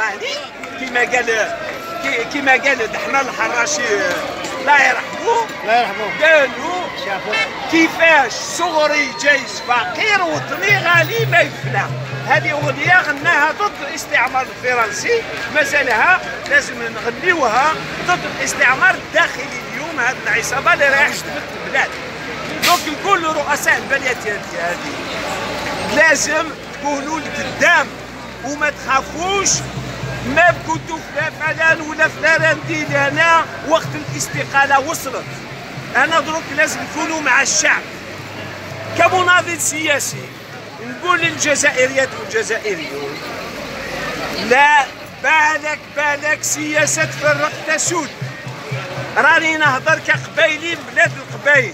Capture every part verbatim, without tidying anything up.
الوطني كما قال كما قال دحنا الحراشي لا يرحموه لا يرحموه قالوا شافوا كيفاش صغري جايز فقير وطني غالي ما يفنى. هذه اغنيه غناها ضد الاستعمار الفرنسي، مازالها لازم نغنيوها ضد الاستعمار الداخلي. اليوم هذه العصابه اللي رايح تشتت البلاد، دونك نقول لرؤساء البلديات هذه لازم تكونوا لقدام وما تخافوش. ما كنتوا لا فلان ولا فلان ديال هنا وقت الاستقاله وصلت. انا دروك لازم نكونوا مع الشعب كمناضل سياسي. نقول للجزائريات والجزائريون لا بالك بالك سياسه تفرق تسود. راني نهضر كقبايلي بلاد القبايل،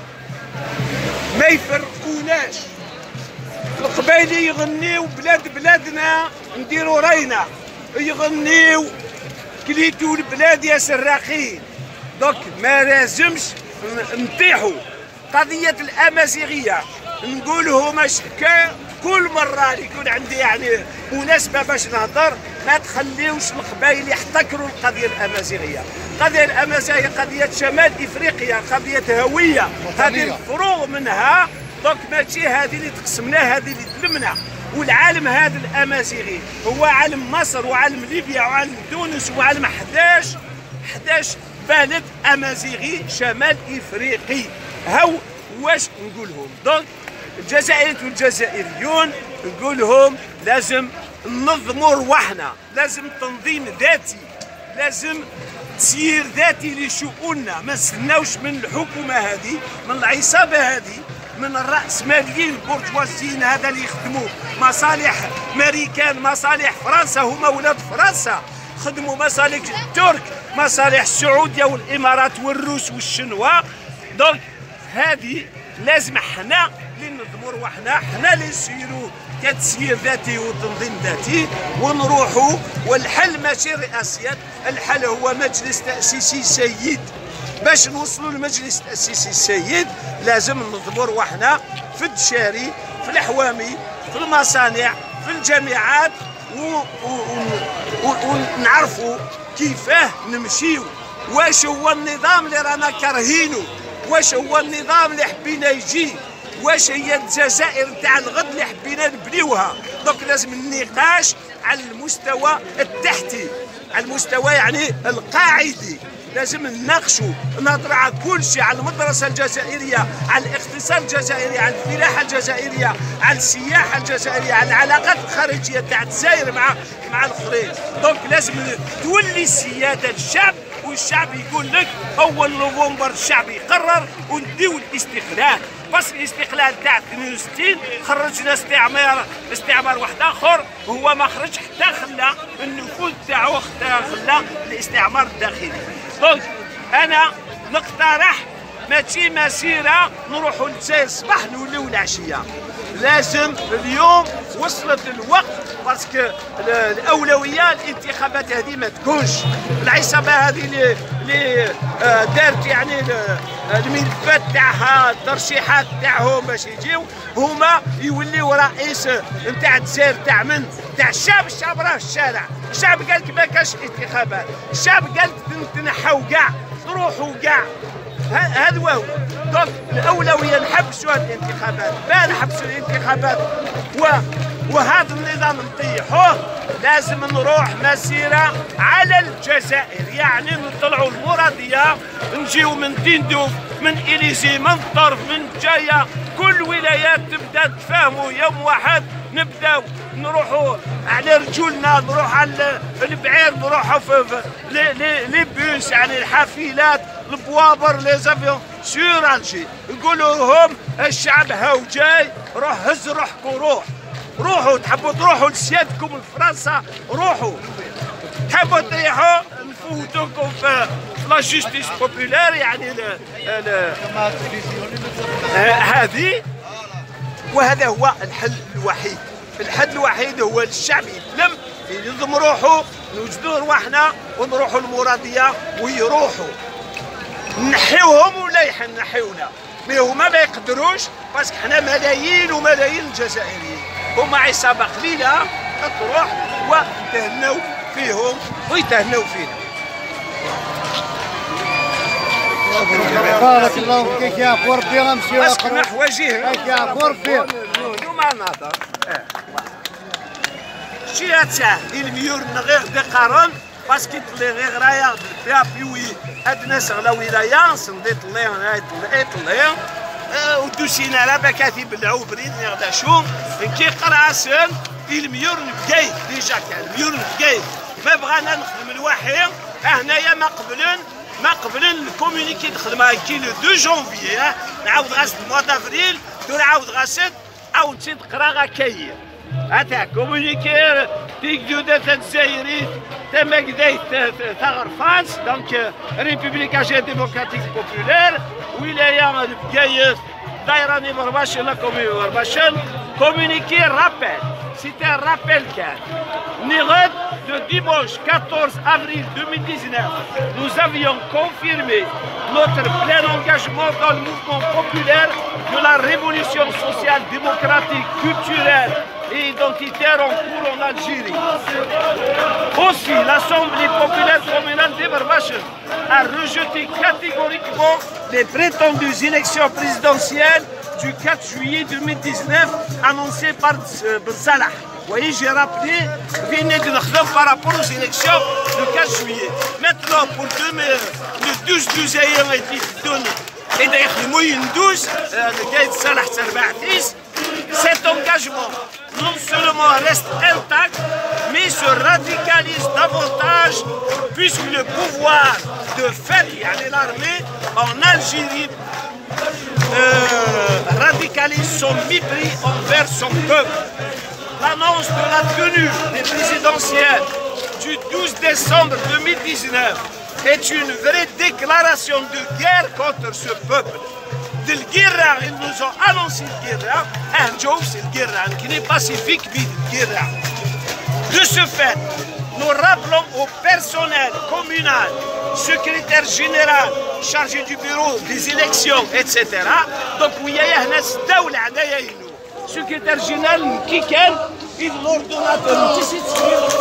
ما يفرقوناش. القبايلي يغنيو بلاد بلادنا نديرو رينا، يغنيو كليتو البلاد يا سراقين. دوك ما لازمش نطيحوا. قضيه الامازيغيه نقولهم كل مره اللي يكون عندي يعني مناسبه باش نهضر، ما تخليوش القبائل يحتكروا القضيه الامازيغيه. القضيه الامازيغيه قضيه شمال افريقيا، قضيه هويه، هذه الفروغ منها. دونك ماشي هذه اللي تقسمنا، هذه اللي تلمنا. والعالم هذا الامازيغي هو عالم مصر وعالم ليبيا وعالم تونس وعالم احداش احداش بلد امازيغي شمال افريقي. هاو واش نقولهم. دونك الجزائريين والجزائريون نقولهم لازم ننظموا رواحنا، لازم تنظيم ذاتي، لازم تسيير ذاتي لشؤوننا. ما نستناوش من الحكومه هذه، من العصابه هذه، من الرأسماليين البرجوازيين هذا اللي يخدموا مصالح امريكان، مصالح فرنسا، هما ولاد فرنسا، خدموا مصالح الترك، مصالح السعوديه والامارات والروس والشنوا. دونك هذه لازم حنا اللي ننظموا رواحنا، حنا اللي نسيروا كتسيير ذاتي وتنظيم ذاتي ونروحوا. والحل ماشي رئاسيات، الحل هو مجلس تأسيسي سيد. باش نوصلوا لمجلس تأسيسي السيد لازم ننظموا رواحنا في الدشاري، في الحوامي، في المصانع، في الجامعات، ونعرفوا كيفاه نمشيو. واش هو النظام اللي رانا كارهينه، واش هو النظام اللي حبينا يجي، واش هي الجزائر نتاع الغد اللي حبينا نبنيوها. دونك لازم النقاش على المستوى التحتي، على المستوى يعني القاعدي. لازم نناقشوا، نهضروا على كل شيء، على المدرسه الجزائريه، على الاقتصاد الجزائري، على الفلاحه الجزائريه، على السياحه الجزائريه، على العلاقات الخارجيه تاع الجزائر مع مع الاخرين. دونك لازم تولي السياده للشعب، والشعب يقول لك اول نوفمبر الشعب يقرر ونديو الاستقلال. بس الاستقلال تاع اثنين وستين خرجنا استعمار استعمار واحد اخر، هو ما خرج حتى خلى النفوذ تاعو، حتى خلى الاستعمار الداخلي. دونك انا نقترح ماشي مسيره نروحوا للجزائر الصباح نوليو العشيه. لازم اليوم وصلت الوقت، باسكو الاولويه الانتخابات هذه ما تكونش. العصابه هذه اللي اللي دارت يعني الملفات تاعها، الترشيحات تاعهم باش يجيو هما يوليو رئيس نتاع الجزائر تاع من؟ تاع الشعب. الشعب راه في الشارع، الشعب قال لك ما كاش انتخابات، الشعب قال لك تنحوا كاع، تروحوا كاع. هذا هو. دونك الاولويه نحبسوا الانتخابات، ما نحبسوا الانتخابات و... وهذا النظام نطيحوه. لازم نروح مسيره على الجزائر، يعني نطلعوا المراديه، نجيو من ديندوف، من اليزي، من طرف، من جايه، كل ولايات تبدا تفاهموا يوم واحد. نبداو نروحوا على رجولنا، نروح على البعير، نروحوا في لي لي لي بوس يعني الحافلات، البوابر، لي زافيون سور الجي. نقولوا لهم الشعب هاو جاي، روح هز روحكم، روح روحوا. تحبوا تروحوا لسيادكم لفرنسا روحوا، تحبوا تريحوا نفوتوكم في لا جوستيس بوبولار يعني هذه. وهذا هو الحل الوحيد. الحل الوحيد هو الشعب يتلم، ينظم روحه، نوجدوا رواحنا ونروحوا المراديه ويروحوا. نحيوهم ولا ينحيونا، مي هما ما يقدروش، باسكو حنا ملايين وملايين الجزائريين، هما عصابه قليله تروح وتهنوا فيهم ويتهنوا فينا. بارك الله فيك يا اخو ربي غنمشيو اسكن حوايجيه يا اخو ربي نوما نهضر شي هاتساه الميور غير دي قارون باسكو طلي غير رايا بلا بيوي هاد الناس غلا ولايه صندي طلي هنا طلي طلي ودوسينا على بكاتي بلعو بريد غدا شوم كي قراسن الميور نبقاي ديجا كان الميور نبقاي ما بغانا نخدم الواحد هنايا ما قبلن ما قبل الكومونيكي نخدمها كي لو دو جونفيي نعاود غاسل الموا دافريل نعاود غاسل عاود نسيت نقرا غا كاير هاتا كومونيكي تيك جوده تنسايري تما كدايت تاع فرانس دونك ريبوبليكا ديموكراتيك بوبولير ولايه بكايس دايراني برباش لا كومي برباشن كومونيكي رابيل سيتي ان رابيل كان Nirod, le dimanche quatorze avril deux mille dix-neuf, nous avions confirmé notre plein engagement dans le mouvement populaire de la révolution sociale, démocratique, culturelle et identitaire en cours en Algérie. Aussi, l'Assemblée populaire communale des Barbaches a rejeté catégoriquement les prétendues élections présidentielles du quatre juillet deux mille dix-neuf annoncées par Ben Salah. Vous voyez, j'ai rappelé, venez de nous par rapport aux élections du quatre juillet. Maintenant, pour le douze douze et d'ailleurs le moyen douze, cet engagement non seulement reste intact, mais se radicalise davantage puisque le pouvoir de faire l'armée en Algérie euh, radicalise son mépris envers son peuple. L'annonce de la tenue des présidentielles du douze décembre deux mille dix-neuf est une vraie déclaration de guerre contre ce peuple. De la guerre, ils nous ont annoncé la guerre. Un jour, c'est la guerre qui n'est pacifique, mais la guerre. De ce fait, nous rappelons au personnel communal, secrétaire général chargé du bureau des élections, et cetera. Donc, il y a un secrétaire général qui est l'ordonnateur qui s'est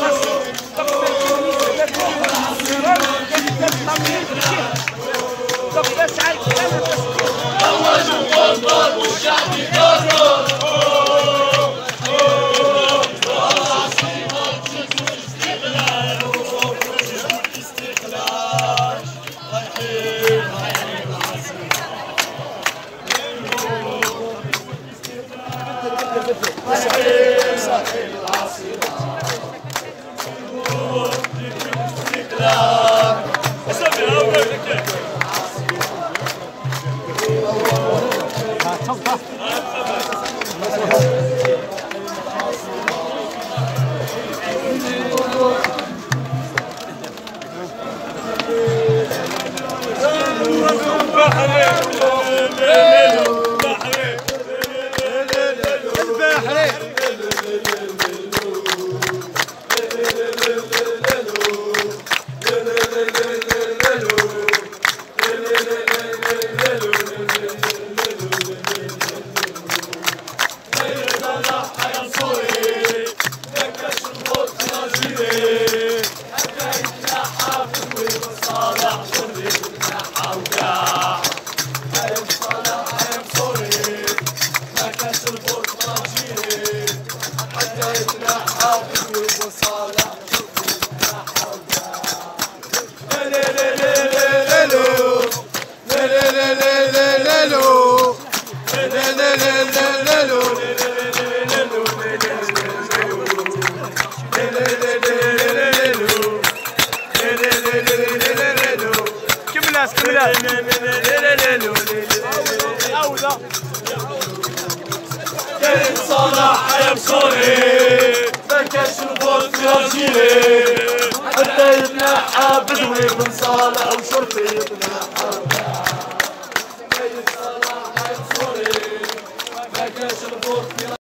صلاح يا بصوري ما كانش الفوت في الجيلي حتى يتنحى بدوي بن صالح وشرطي يتنحى